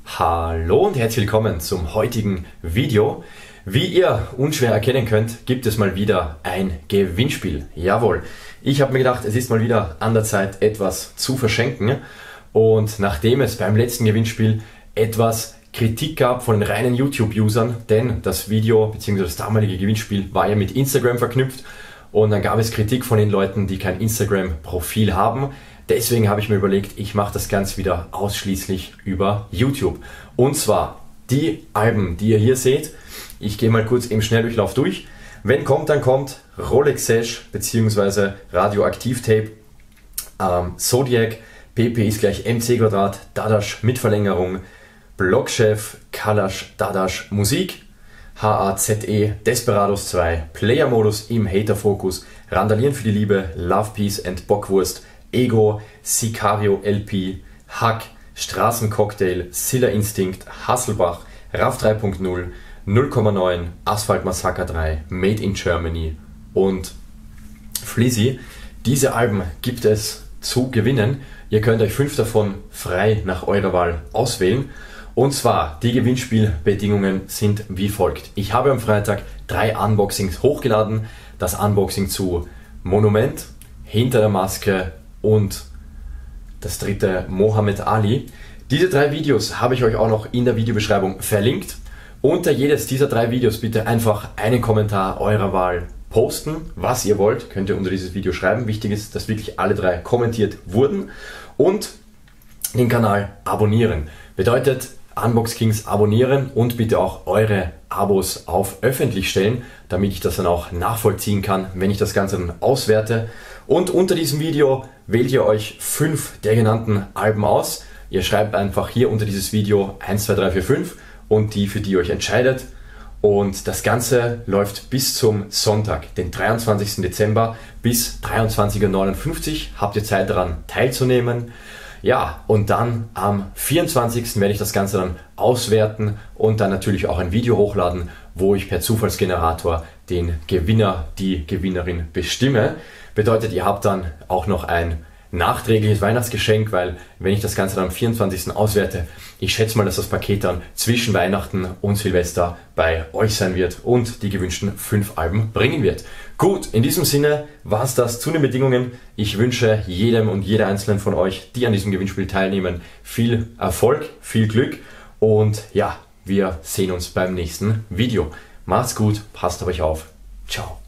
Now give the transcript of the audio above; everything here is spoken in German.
Hallo und herzlich willkommen zum heutigen Video. Wie ihr unschwer erkennen könnt, gibt es mal wieder ein Gewinnspiel. Jawohl, ich habe mir gedacht, es ist mal wieder an der Zeit, etwas zu verschenken. Und nachdem es beim letzten Gewinnspiel etwas Kritik gab von den reinen YouTube-Usern, denn das Video bzw. das damalige Gewinnspiel war ja mit Instagram verknüpft und dann gab es Kritik von den Leuten, die kein Instagram-Profil haben. Deswegen habe ich mir überlegt, ich mache das Ganze wieder ausschließlich über YouTube. Und zwar die Alben, die ihr hier seht. Ich gehe mal kurz im Schnelldurchlauf durch. Wenn kommt, dann kommt Rolex Sesh bzw. Radioaktiv-Tape, Zodiac, PP ist gleich MC², Dadash mit Verlängerung, Blockchef, Kalash, Dadash, Musik, HAZE, Desperados 2, Player-Modus im Hater-Fokus, Randalieren für die Liebe, Love, Peace and Bockwurst, Ego, Sicario LP, Hack, Straßencocktail, Silla Instinct, Hasselbach, RAF 3.0, 0,9, Asphalt Massacre 3, Made in Germany und Flizzy. Diese Alben gibt es zu gewinnen. Ihr könnt euch 5 davon frei nach eurer Wahl auswählen. Und zwar, die Gewinnspielbedingungen sind wie folgt. Ich habe am Freitag 3 Unboxings hochgeladen. Das Unboxing zu Monument, Hinter der Maske und das dritte Mohammed Ali. Diese 3 Videos habe ich euch auch noch in der Videobeschreibung verlinkt. Unter jedes dieser 3 Videos bitte einfach einen Kommentar eurer Wahl posten. Was ihr wollt, könnt ihr unter dieses Video schreiben. Wichtig ist, dass wirklich alle 3 kommentiert wurden. Und den Kanal abonnieren. Bedeutet, Unbox Kings abonnieren und bitte auch eure Abos auf öffentlich stellen, damit ich das dann auch nachvollziehen kann, wenn ich das Ganze dann auswerte. Und unter diesem Video wählt ihr euch 5 der genannten Alben aus. Ihr schreibt einfach hier unter dieses Video 1, 2, 3, 4, 5 und die, für die ihr euch entscheidet. Und das Ganze läuft bis zum Sonntag, den 23. Dezember bis 23:59 Uhr. Habt ihr Zeit daran teilzunehmen. Ja, und dann am 24. werde ich das Ganze dann auswerten und dann natürlich auch ein Video hochladen, wo ich per Zufallsgenerator den Gewinner, die Gewinnerin bestimme. Bedeutet, ihr habt dann auch noch ein nachträgliches Weihnachtsgeschenk, weil wenn ich das Ganze dann am 24. auswerte, ich schätze mal, dass das Paket dann zwischen Weihnachten und Silvester bei euch sein wird und die gewünschten 5 Alben bringen wird. Gut, in diesem Sinne war es das zu den Bedingungen. Ich wünsche jedem und jeder einzelnen von euch, die an diesem Gewinnspiel teilnehmen, viel Erfolg, viel Glück und ja, wir sehen uns beim nächsten Video. Macht's gut, passt auf euch auf. Ciao.